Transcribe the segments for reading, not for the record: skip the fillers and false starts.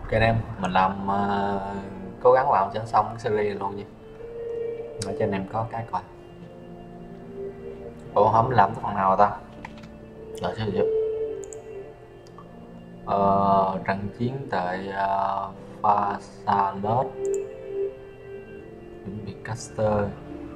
Ok anh em, mình làm cố gắng làm cho xong cái series này luôn nha. Để cho anh em có cái coi. Ủa không làm tới phần nào rồi ta? Rồi sao vậy? Trận chiến tại Phasalos, chuẩn bị caster.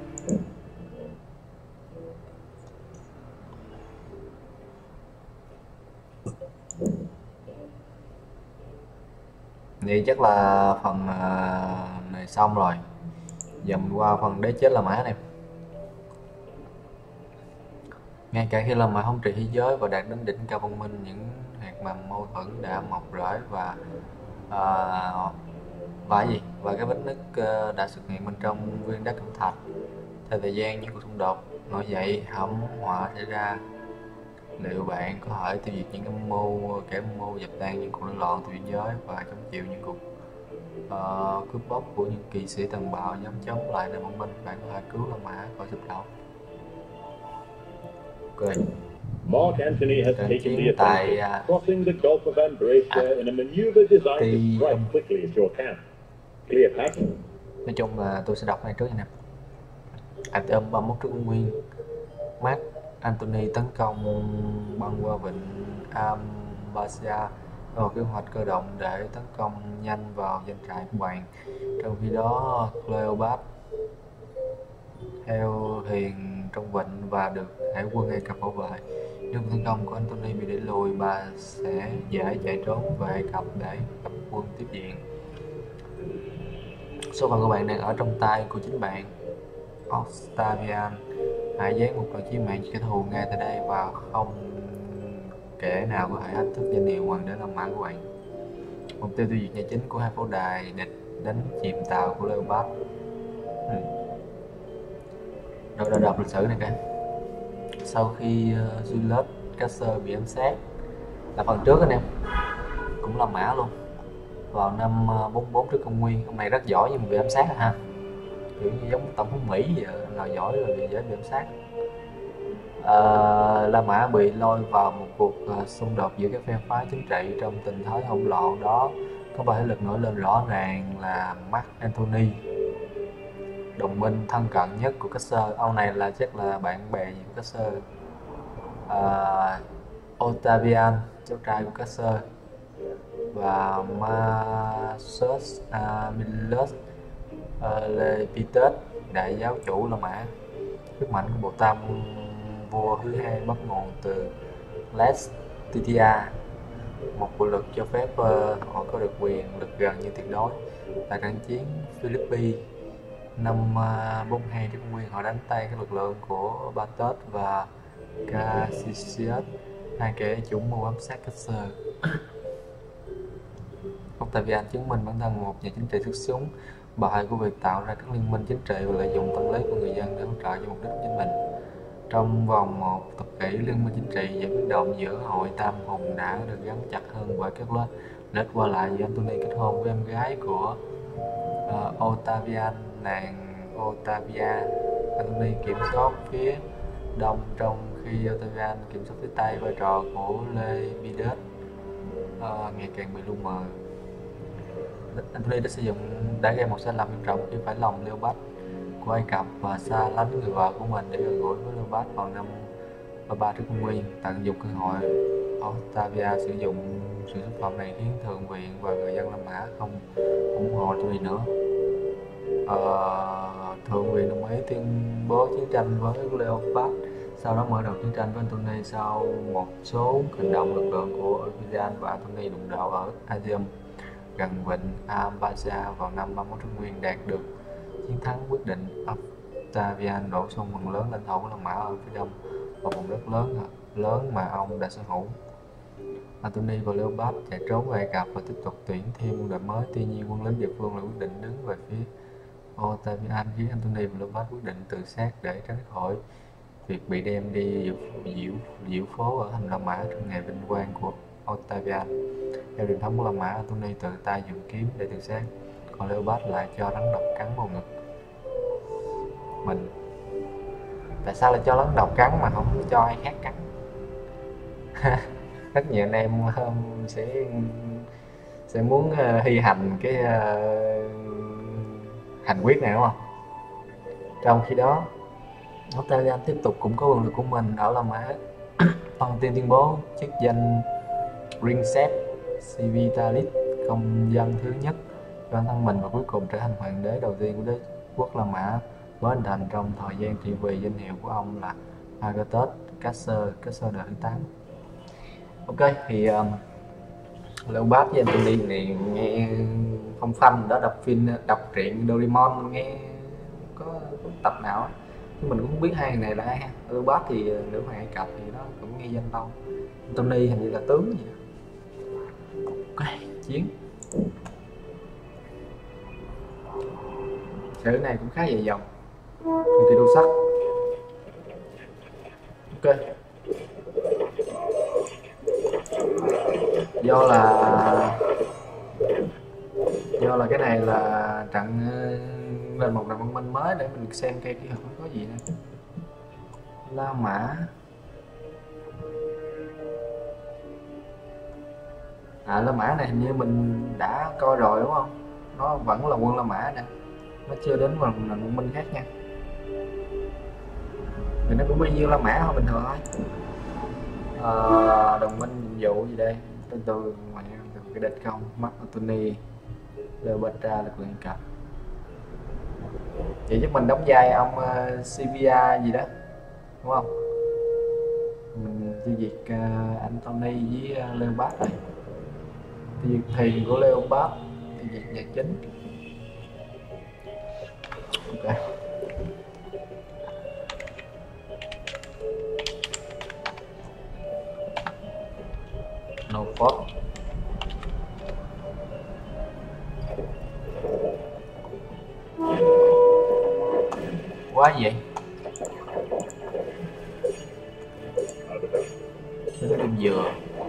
Vậy chắc là phần này xong rồi. Giờ mình qua phần đế chết La Mã này. Ngay cả khi La Mã thống trị thế giới và đạt đến đỉnh cao văn minh, những hạt mầm mâu thuẫn đã mọc rễ ờ, và cái gì? Và cái vết nứt đã xuất hiện bên trong viên đá cẩm thạch. Theo thời gian, những cuộc xung đột nổi dậy, hẩm họa xảy ra. Liệu bạn có thể tiêu diệt những âm mưu, kẻ âm mưu dập tan những cuộc nổi loạn từ biên giới và chống chịu những cuộc cướp bóc của những kỵ sĩ tàn bạo dám chống lại nền văn minh? Bạn có thể cứu La Mã khỏi sụp đổ. Ok. Mark Antony has Trận taken the chiến tại offensive, crossing the Gulf of Ambracia in a maneuver designed to strike quickly at your camp. Cleopatra. Nói chung là tôi sẽ đọc ngay trước nha nè. Actium 31 trước công nguyên, Mark Antony tấn công băng qua vịnh Ambracia vào kế hoạch cơ động để tấn công nhanh vào doanh trại của bạn. Trong khi đó, Cleopatra theo thuyền trong vịnh và được hải quân Ai Cập bảo vệ. Nếu tấn công của Antony bị đẩy lùi, bà sẽ dễ chạy trốn về Ai Cập để gặp quân tiếp diện. Số phận của bạn đang ở trong tay của chính bạn. Octavian, hãy dán một trận chí mạng cho kẻ thù ngay tại đây và không kẻ nào có thể thách thức danh hiệu hoàng đế La Mã của bạn. Mục tiêu tiêu diệt nhà chính của hai pháo đài địch đánh chìm tàu của Leopard. Rồi đọc lịch sử này kìa. Sau khi Julius Caesar bị ám sát, là phần trước anh em, cũng La Mã luôn, vào năm 44 trước công nguyên. Ông này rất giỏi nhưng mà bị ám sát ha, kiểu như giống tổng thống Mỹ vậy, là giỏi rồi bị dễ bị ám sát. La Mã bị lôi vào một cuộc xung đột giữa các phe phái chính trị. Trong tình thế hỗn loạn đó, có ba thế lực nổi lên rõ ràng là Mark Antony, đồng minh thân cận nhất của Caesar. Ông này là chắc là bạn bè gì của Caesar. Octavian, cháu trai của Caesar, và Marcus Aemilius Lepidus, đại giáo chủ La Mã. Sức mạnh của bộ tam vua thứ hai bắt nguồn từ Lestitia, một bộ luật cho phép họ có được quyền lực gần như tuyệt đối. Tại trận chiến Philippi năm 42 trước nguyên, họ đánh tay các lực lượng của Bartus và Cassius, hai kẻ chủ mưu ám sát Caesar. Octavian chứng minh bản thân một nhà chính trị xuất chúng, bại của việc tạo ra các liên minh chính trị và lợi dụng tâm lý của người dân để hỗ trợ cho mục đích của chính mình. Trong vòng một thập kỷ, liên minh chính trị và biến động giữa hội tam hùng đã được gắn chặt hơn bởi các lợi ích qua lại giữa Antony kết hôn với em gái của Octavian, nàng Octavia. Antony kiểm soát phía đông trong khi Octavian kiểm soát phía tây. Vai trò của Lepidus ngày càng bị lu mờ. Antony đã gây một sai lầm nghiêm trọng khi phải lòng Leopard của Ai Cập và xa lánh người vợ của mình để gần gũi với Leopard vào năm 33 trước công nguyên. Tận dụng cơ hội, Octavia sử dụng sự xúc phạm này khiến thượng viện và người dân La Mã không ủng hộ Antony nữa. Thượng viện đồng ý tuyên bố chiến tranh với Leopard, sau đó mở đầu chiến tranh với Antony. Sau một số hành động, lực lượng của Octavian và Antony đụng độ ở Asium gần vịnh Ambracia vào năm 31 trước nguyên, đạt được chiến thắng quyết định. Octavian đổ sông phần lớn lãnh thổ của La Mã ở phía đông và vùng đất lớn mà ông đã sở hữu. Antony và Leopard chạy trốn về Ai Cập và tiếp tục tuyển thêm quân đội mới. Tuy nhiên, quân lính địa phương là quyết định đứng về phía Octavian, khiến Antony và Leopard quyết định tự sát để tránh khỏi việc bị đem đi diễu phố ở thành La Mã trong ngày vinh quang của Octavian. Theo truyền thống của La Mã, Antony tự tay dùng kiếm để tự sát, còn Leopard lại cho rắn độc cắn vào ngực mình. Tại sao lại cho rắn độc cắn mà không cho ai khác cắn? Rất nhiều anh em sẽ sẽ muốn thi hành cái hành quyết này đúng không? Trong khi đó Octavian tiếp tục củng cố quyền lực của mình ở La Mã. Ông tiên tuyên bố chức danh Princeps Civitalis, công dân thứ nhất cho bản thân mình, và cuối cùng trở thành hoàng đế đầu tiên của đế quốc La Mã mới hình thành trong thời gian trị vì. Danh hiệu của ông là Agathos Caesar đời thứ 8. Ok, thì Leopold với Antony này nghe phong phanh đó, đọc truyện Doraemon nghe có tập nào á, nhưng mình cũng không biết hai người này là ai ha. Leopold thì nữ hoàng Ai Cập thì nó cũng nghe danh lâu, Antony hình như là tướng gì đó. Ok, chiến. Sử này cũng khá dài dòng. Thì đô sắt. Ok. Do là cái này là trận lên một nền văn minh mới để mình xem cái kỹ thuật có gì nè. La Mã. La Mã này hình như mình đã coi rồi đúng không? Nó vẫn là quân La Mã nè, nó chưa đến một nền văn minh khác nha. Thì nó cũng bao nhiêu La Mã thôi, bình thường thôi. Đồng minh nhiệm vụ gì đây? Tên tôi ngoài cái địch không? Mark Antony, Cleopatra, lực lượng cặp. Vậy chắc mình đóng vai ông Sivia gì đó, đúng không? Mình tiêu diệt Antony với Leopold này. Tiêu diệt thuyền của Leopold, tiêu diệt nhà chính. Ok. No fault. Quá vậy. Nó kim dừa.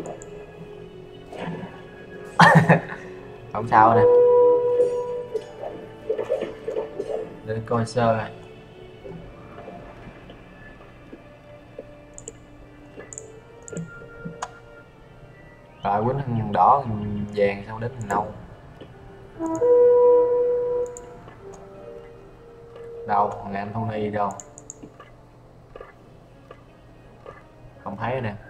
Không sao nè. Để coi sơ này. Rồi quýnh thằng đỏ, thằng vàng, sau đến thằng nâu. Đâu, thằng Antony đâu? Không thấy nè.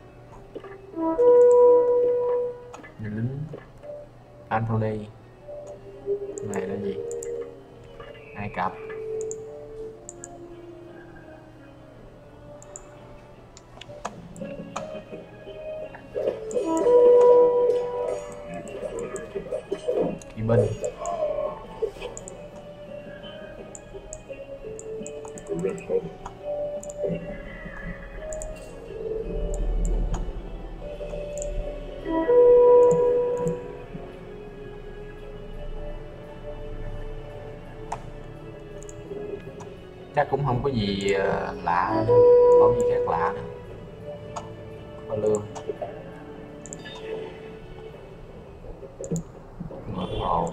Lính Antony này là gì? Ai Cập. Kỵ binh. Chắc cũng không có gì lạ, không gì khác lạ nữa. Có lương, ngựa hộ.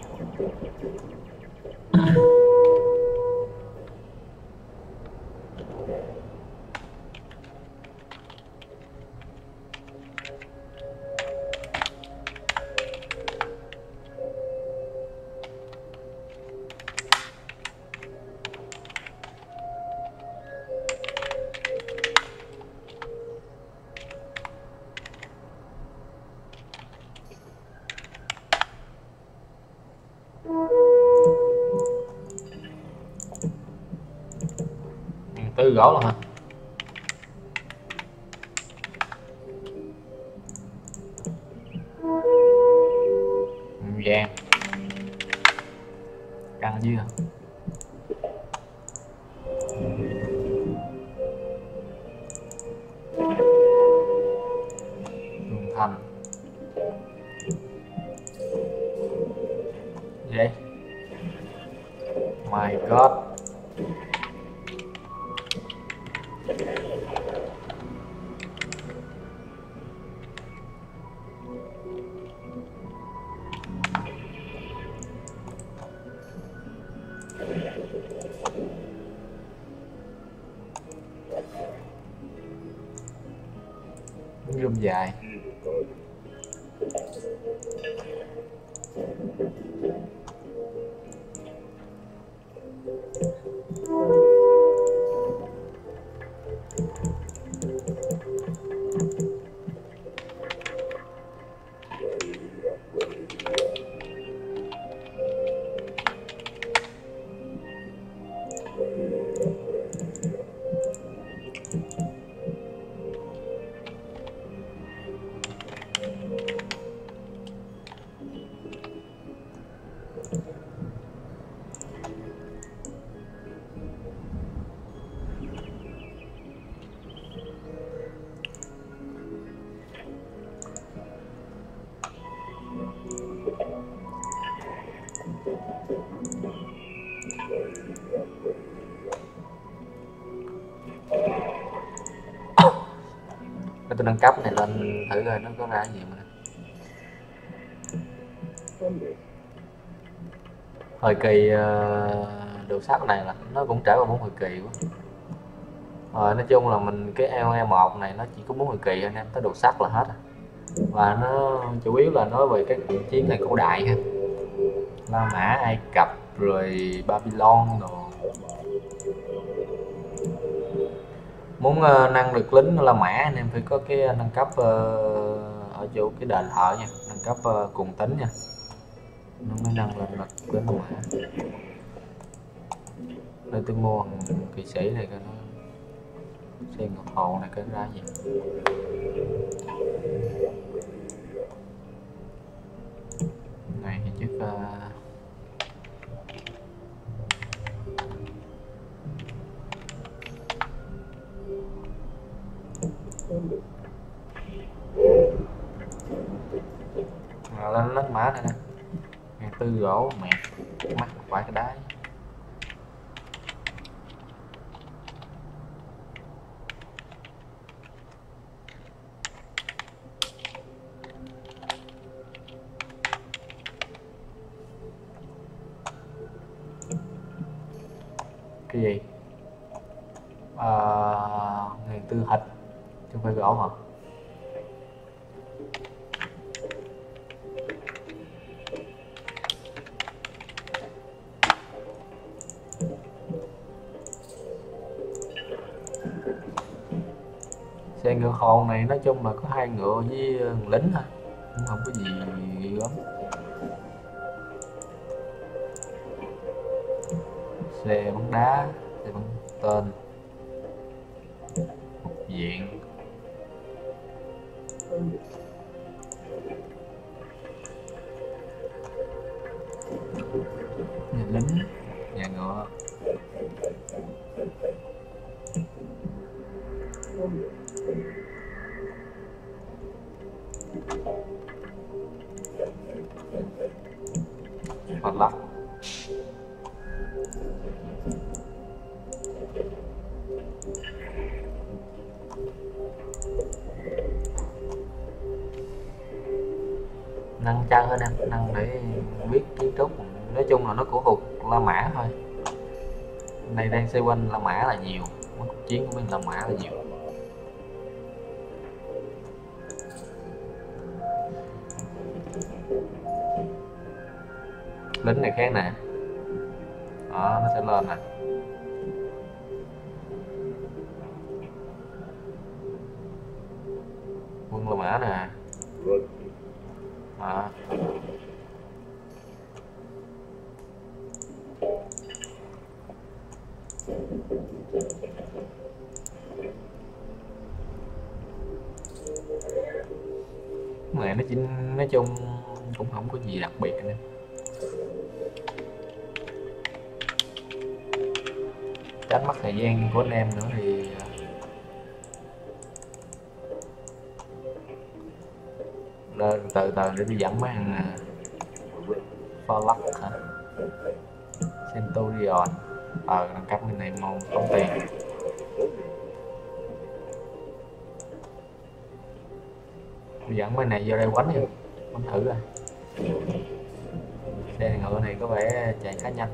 Tư gỗ luôn hả? Vàng căng chưa? Tường thành. Vậy my god. Rung dài. Để tôi nâng cấp này lên thử coi nó có ra gì mà. Thời kỳ đường sắt này là nó cũng trải qua 4 thời kỳ quá. Nói chung là mình cái LE1 này nó chỉ có 4 thời kỳ anh em, tới đường sắt là hết. Và nó chủ yếu là nói về các cuộc chiến này cổ đại ha. La Mã, Ai Cập rồi Babylon rồi. Muốn nâng được lính La Mã anh em phải có cái nâng cấp ở chỗ cái đền thờ nha, nâng cấp cùng tính nha, nó mới nâng lên được lính La Mã. Đây tôi mua kỵ sĩ này coi nó xe ngọc hồ này cái ra gì. Này thì trước lên lấn mã này nè, 1.400 gỗ mẹ mắc phải cái đáy. Cái gì 1.400 thịt chứ không phải gỗ hả? Xe ngựa hồn này nói chung là có 2 ngựa với lính thôi, cũng không có gì lắm. Xe bắn đá, xe bắn tên, một viện, nhà lính, nhà ngựa. Hoạt lắc. Nâng chân hơn em, nâng để biết kiến trúc. Nói chung là nó của thuộc La Mã thôi. Này đang xoay quanh La Mã là nhiều, cuộc chiến của mình La Mã là nhiều. Lính này khác nè, đó nó sẽ lên nè. Quân La Mã nè. Đó. Này nó chỉ nói chung cũng không có gì đặc biệt nữa. Tránh mất thời gian của anh em nữa thì nên từ từ để đi dẫn mấy thằng Forlux hả, Centurion nâng cấp cái này mong tốn tiền. Tôi dẫn mấy này vô đây quánh đi, quánh thử rồi. Xe ngựa này có vẻ chạy khá nhanh.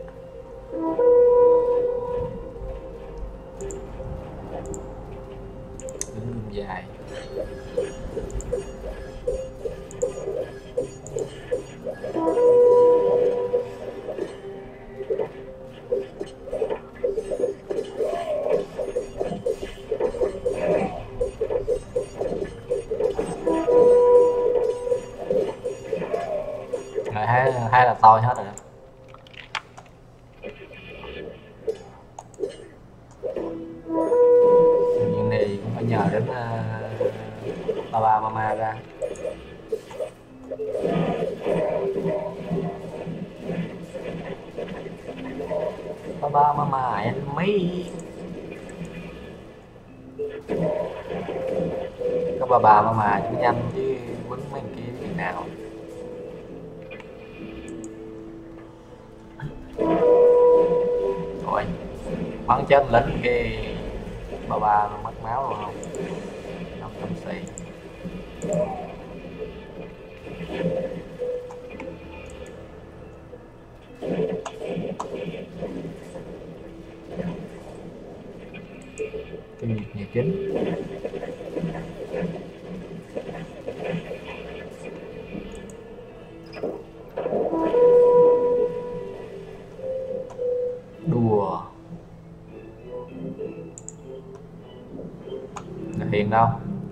Đứng dài. Hai là tôi hết rồi. Chuyện này cũng phải nhờ đến Baba Mama ra. Baba Mama anh mấy có Baba Mama chứ nhanh chứ quýnh mấy kia thế nào. bắn chết lính cái ba nó mất máu rồi không? 500 xì. Tiêu diệt nhà chính. Đùa. Là Hiền đâu?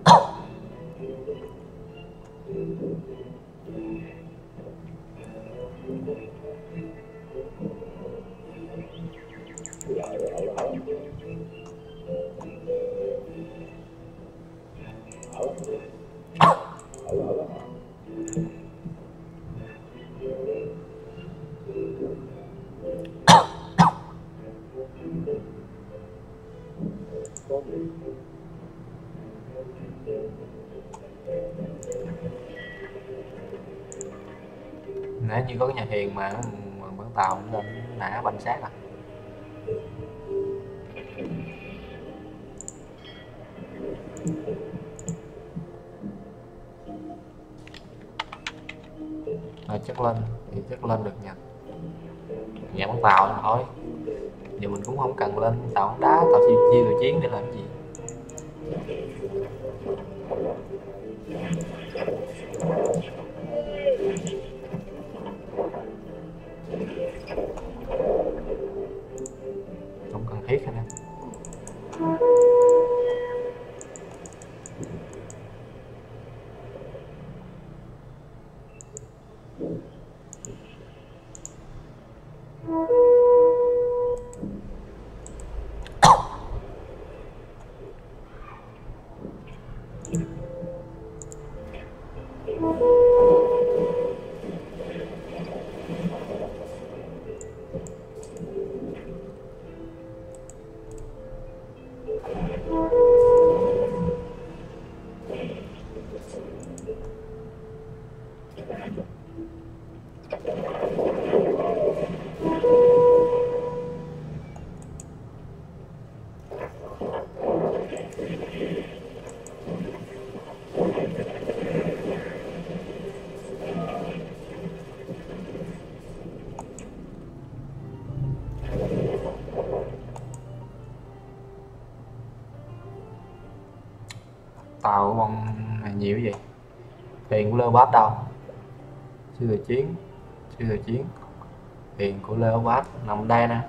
Nãy như có cái nhà Hiền mà bắn tàu lên nã banh xác à. Chắc lên thì chắc lên được nha. Nhà bắn tàu thôi. Giờ mình cũng không cần lên tàu bắn đá, tàu chia từ chiến để làm gì. Không cần thiết anh em. Tàu của bọn này nhiều cái gì? Tiền của Leopard đâu? Siêu thời chiến. Tiền của Leopard nằm đây nè.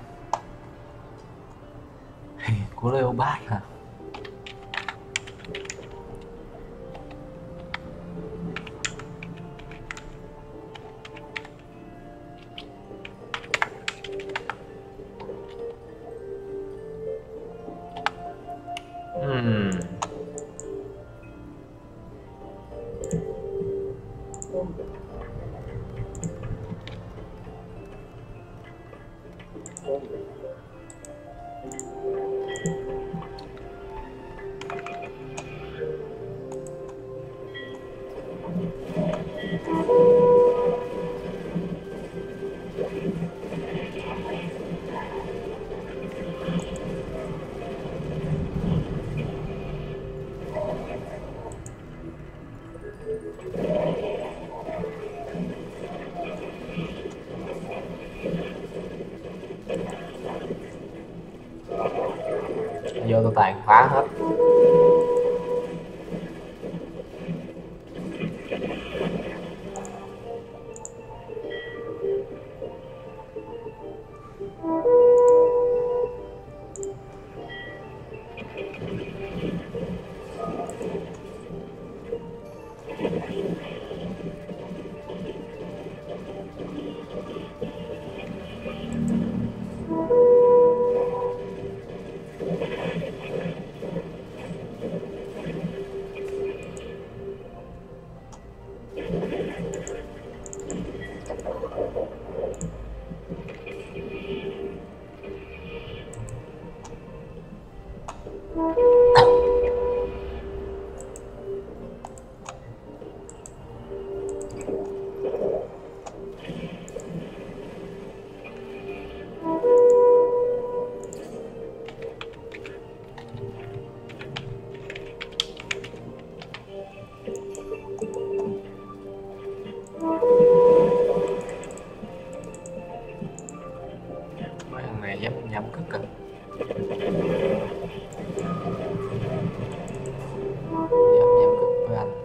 Tiền của Leopard hả? Vô tôi tàn phá hết. Mấy thằng này dám nhắm cất kìa. Dám nhắm cất với anh.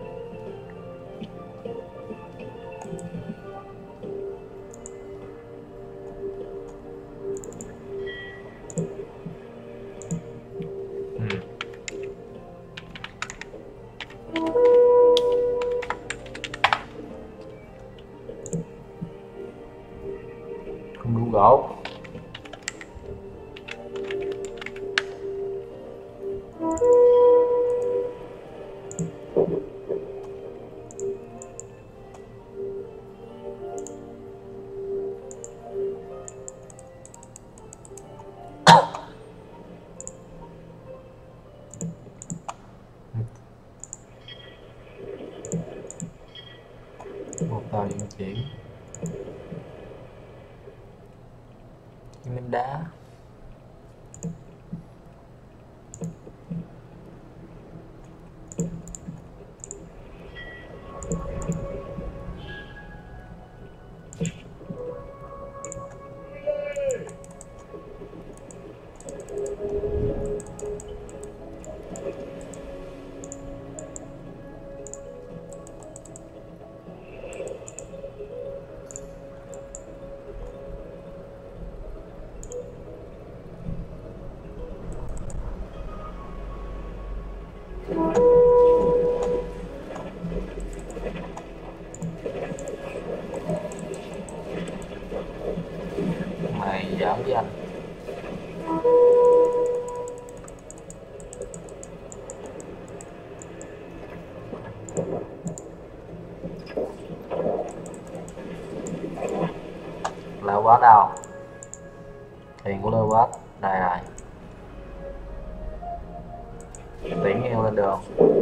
Không đủ gỗ. Một tàu vận chuyển ném đá. Mày giỡn với anh. Leo quá đâu. Tiền của leo quá. Đây rồi. Tiễn heo lên đường.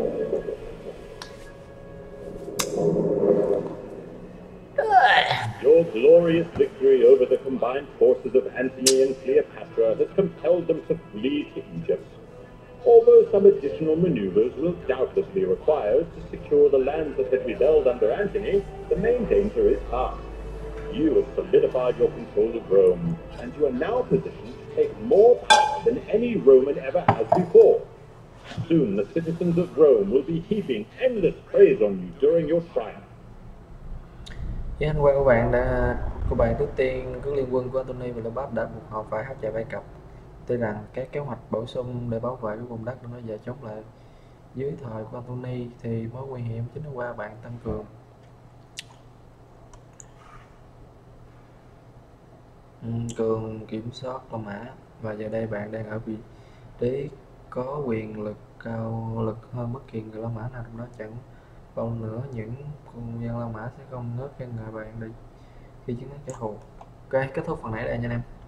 Your glorious victory over the combined forces of Antony and Cleopatra has compelled them to flee to Egypt. Although some additional maneuvers will doubtless be required to secure the lands that had rebelled under Antony, the main danger is past. You have solidified your control of Rome, and you are now positioned to take more power than any Roman ever has before. Soon the citizens of Rome will be heaping endless praise on you during your triumph. Với anh quen của bạn trước tiên, các liên quân của Antony và Cleopatra đã buộc họ phải tháo chạy Ai Cập. Tuy rằng các kế hoạch bổ sung để bảo vệ cái vùng đất nó và chống lại dưới thời của Antony thì mối nguy hiểm chính là qua bạn tăng cường. Cường kiểm soát La Mã và giờ đây bạn đang ở vị trí có quyền lực cao lực hơn bất kỳ người La Mã nào trong đó. Chẳng bao nữa những con dân La Mã sẽ không ngớt khen ngợi bạn để khi chiến thắng kẻ thù. Ok, kết thúc phần này đây nha anh em.